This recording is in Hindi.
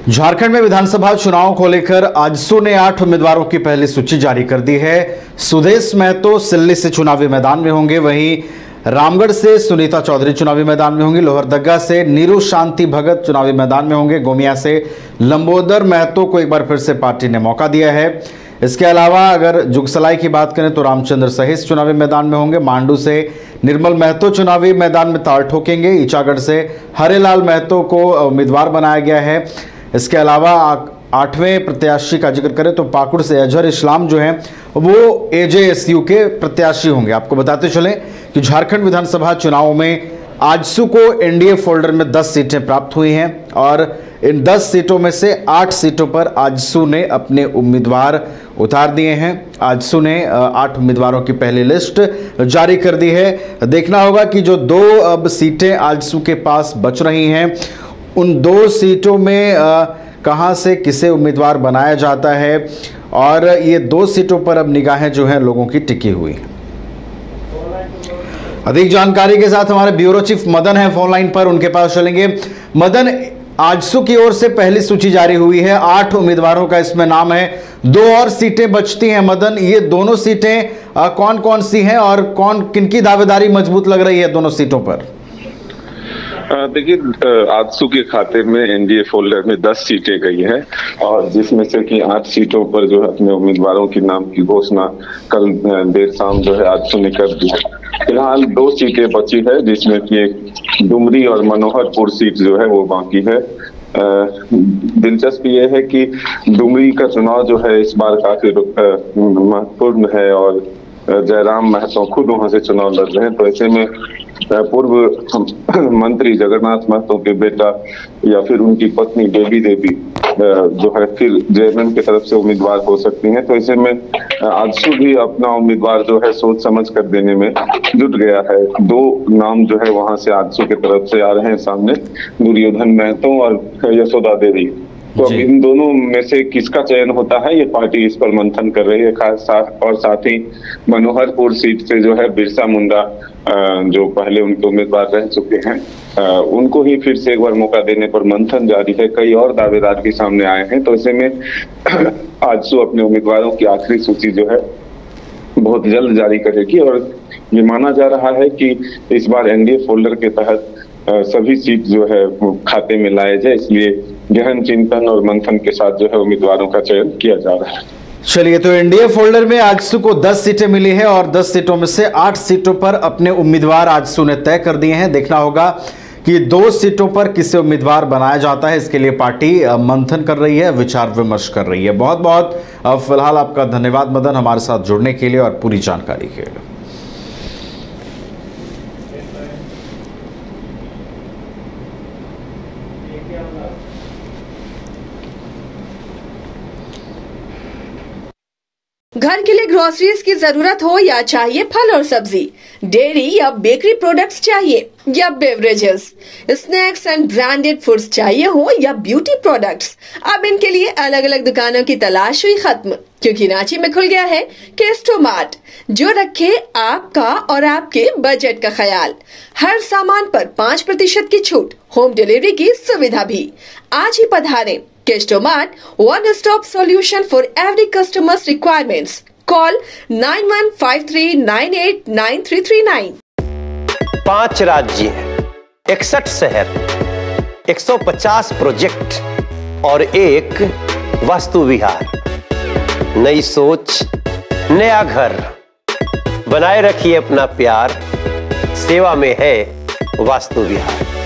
झारखंड में विधानसभा चुनाव को लेकर आजसू ने 8 उम्मीदवारों की पहली सूची जारी कर दी है। सुदेश महतो सिल्ली से चुनावी मैदान में होंगे, वहीं रामगढ़ से सुनीता चौधरी चुनावी मैदान में होंगी, लोहरदगा से नीरू शांति भगत चुनावी मैदान में होंगे, गोमिया से लंबोदर महतो को एक बार फिर से पार्टी ने मौका दिया है। इसके अलावा अगर जुगसलाई की बात करें तो रामचंद्र सहिस चुनावी मैदान में होंगे, मांडू से निर्मल महतो चुनावी मैदान में ताल ठोकेंगे, ईचागढ़ से हरेलाल महतो को उम्मीदवार बनाया गया है। इसके अलावा 8वें प्रत्याशी का जिक्र करें तो पाकुड़ से अजहर इस्लाम जो हैं वो एजेएसयू के प्रत्याशी होंगे। आपको बताते चलें कि झारखंड विधानसभा चुनाव में आजसू को एनडीए फोल्डर में 10 सीटें प्राप्त हुई हैं और इन 10 सीटों में से 8 सीटों पर आजसू ने अपने उम्मीदवार उतार दिए हैं। आजसू ने 8 उम्मीदवारों की पहली लिस्ट जारी कर दी है। देखना होगा कि जो 2 अब सीटें आजसू के पास बच रही हैं उन 2 सीटों में कहां से किसे उम्मीदवार बनाया जाता है और ये 2 सीटों पर अब निगाहें जो हैं लोगों की टिकी हुई हैं। अधिक जानकारी के साथ हमारे ब्यूरो चीफ मदन हैं फोन लाइन पर, उनके पास चलेंगे। मदन, आजसू की ओर से पहली सूची जारी हुई है, 8 उम्मीदवारों का इसमें नाम है, 2 और सीटें बचती हैं। मदन, ये दोनों सीटें कौन कौन सी हैं और किनकी दावेदारी मजबूत लग रही है दोनों सीटों पर? देखिए, आजसू के खाते में एनडीए फोल्डर में 10 सीटें गई हैं और जिसमें से कि 8 सीटों पर जो है अपने उम्मीदवारों के नाम की घोषणा कल देर शाम जो है आजसू ने कर दी है। फिलहाल 2 सीटें बची है जिसमें कि एक डुमरी और मनोहरपुर सीट जो है वो बाकी है। दिलचस्प ये है कि डुमरी का चुनाव जो है इस बार काफी महत्वपूर्ण है और जयराम महतो खुद वहां से चुनाव लड़ रहे हैं। तो ऐसे में पूर्व मंत्री जगन्नाथ महतो के बेटा या फिर उनकी पत्नी बेबी देवी जो है फिर जेएमएम की तरफ से उम्मीदवार हो सकती हैं। तो ऐसे में आजसू भी अपना उम्मीदवार जो है सोच समझ कर देने में जुट गया है। 2 नाम जो है वहां से आजसू की तरफ से आ रहे हैं सामने, दुर्योधन महतो और यशोदा देवी। तो अब इन दोनों में से किसका चयन होता है ये पार्टी इस पर मंथन कर रही है। और साथ ही मनोहरपुर सीट से जो है बिरसा मुंडा जो पहले उनके उम्मीदवार रह चुके हैं उनको ही फिर से एक बार मौका देने पर मंथन जारी है। कई और दावेदार भी सामने आए हैं। तो ऐसे में आजसू अपने उम्मीदवारों की आखिरी सूची जो है बहुत जल्द जारी करेगी और ये माना जा रहा है कि इस बार एनडीए फोल्डर के तहत सभी सीट जो है खाते में लाए जाए, इसलिए गहन चिंतन और मंथन के साथ जो है उम्मीदवारों का चयन किया जा रहा है। चलिए, तो एनडीए फोल्डर में आजसू को 10 सीटें मिली है और 10 सीटों में से 8 सीटों पर अपने उम्मीदवार आजसू ने तय कर दिए हैं। देखना होगा कि 2 सीटों पर किसे उम्मीदवार बनाया जाता है, इसके लिए पार्टी मंथन कर रही है, विचार विमर्श कर रही है। बहुत बहुत फिलहाल आपका धन्यवाद मदन, हमारे साथ जुड़ने के लिए और पूरी जानकारी के लिए। घर के लिए ग्रोसरीज की जरूरत हो या चाहिए फल और सब्जी, डेयरी या बेकरी प्रोडक्ट्स चाहिए या beverages, snacks and branded foods चाहिए हो या ब्यूटी प्रोडक्ट्स, अब इनके लिए अलग अलग दुकानों की तलाश हुई खत्म, क्योंकि रांची में खुल गया है केस्टो मार्ट, जो रखे आपका और आपके बजट का ख्याल। हर सामान पर 5% की छूट, होम डिलीवरी की सुविधा भी। आज ही पधारें Kesto Mart, one stop solution for every customer's requirements. Call 9153989339. 5 राज्य, 61 शहर, 150 प्रोजेक्ट और एक वास्तु विहार। नई सोच, नया घर, बनाए रखिए अपना प्यार, सेवा में है वास्तु विहार।